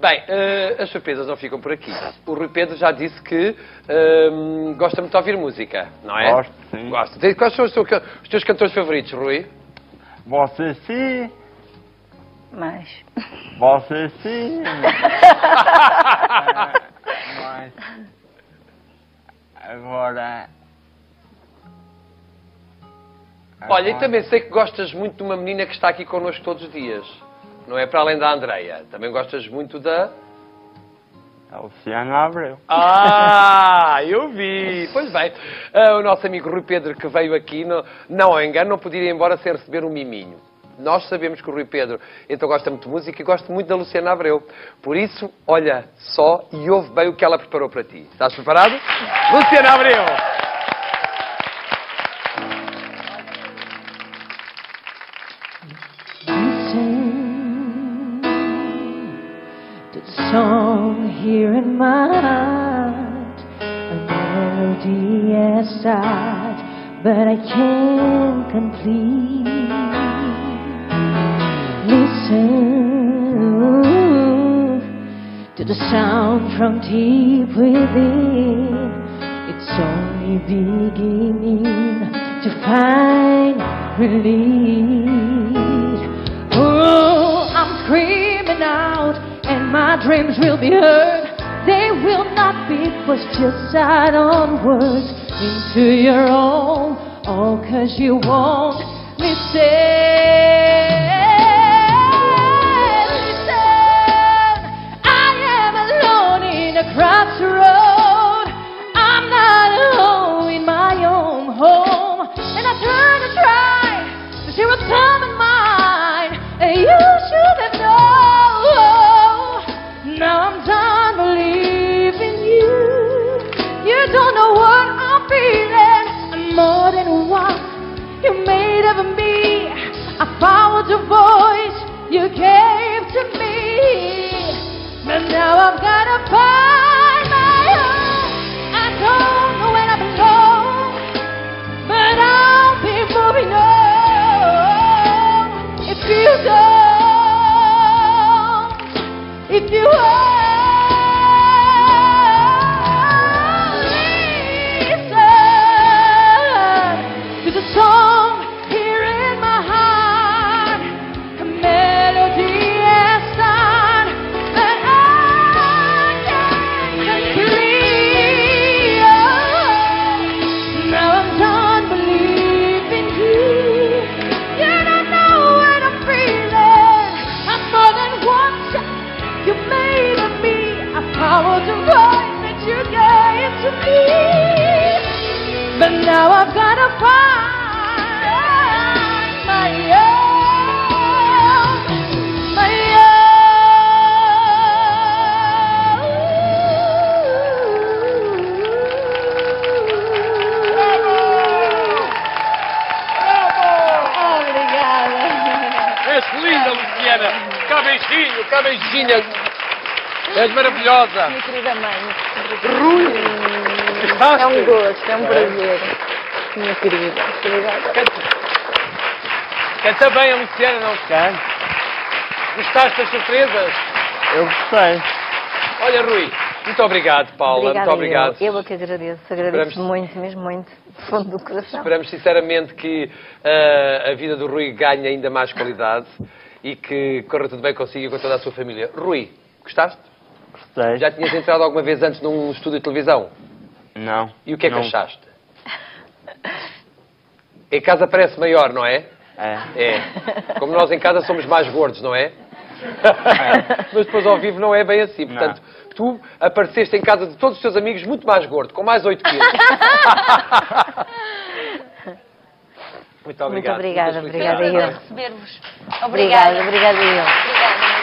Bem, as surpresas não ficam por aqui. O Rui Pedro já disse que gosta muito de ouvir música, não é? Gosto, sim. Gosta. Quais são os teus cantores favoritos, Rui? Você sim, Mas... você sim. Mas... Agora... Olha, e também sei que gostas muito de uma menina que está aqui connosco todos os dias. Não é para além da Andreia. Também gostas muito da... A Luciana Abreu. Ah, eu vi. Pois bem, o nosso amigo Rui Pedro que veio aqui, não ao engano, não podia ir embora sem receber um miminho. Nós sabemos que o Rui Pedro então gosta muito de música e gosta muito da Luciana Abreu. Por isso, olha só e ouve bem o que ela preparou para ti. Estás preparado? Luciana Abreu! Song here in my heart, a melody aside, but I can't complete. Listen to the sound from deep within. It's only beginning to find relief. Oh, I'm screaming out, and my dreams will be heard. They will not be pushed aside onwards into your own, all 'cause you won't listen. Listen, I am alone in a crossroad. I'm not alone in my own home, and I try to see what's coming mine, and you should have known. Now I'm done believing you. You don't know what I'm feeling. I'm more than what you made of me. I followed your voice, you gave to me. But now I've gotta find my own. I don't know where I belong, but I'll be moving on. If you don't, if you listen to the song here in my heart, a melody inside that I can't complete. Now I'm done believing you. You don't know what I'm feeling. I'm more than one shot you made of me. I followed the voice that you gave to me. But now I've gotta find my own, my Obrigada. És linda, Luciana! Cá beijinho! És maravilhosa! Minha querida mãe. Rui! É um gosto, é um prazer. Minha querida. Obrigada. Canta bem a Luciana, não? Quem? Gostaste das surpresas? Eu gostei. Olha, Rui, muito obrigado, Paula. Obrigada, muito obrigado. Eu que agradeço. Agradeço muito, mesmo muito, do fundo do coração. Esperamos sinceramente que a vida do Rui ganhe ainda mais qualidade e que corra tudo bem consigo e com toda a sua família. Rui, gostaste? Gostei. Já tinhas entrado alguma vez antes num estúdio de televisão? Não. E o que é que Não. achaste? Em casa parece maior, não é? É. É. Como nós em casa somos mais gordos, não é? Mas depois ao vivo não é bem assim. Portanto, tu apareceste em casa de todos os teus amigos muito mais gordo, com mais 8 quilos. Muito obrigado. Muito obrigada, Muitas obrigada felicidades. eu. Receber-vos. Obrigada, obrigada eu. Obrigada.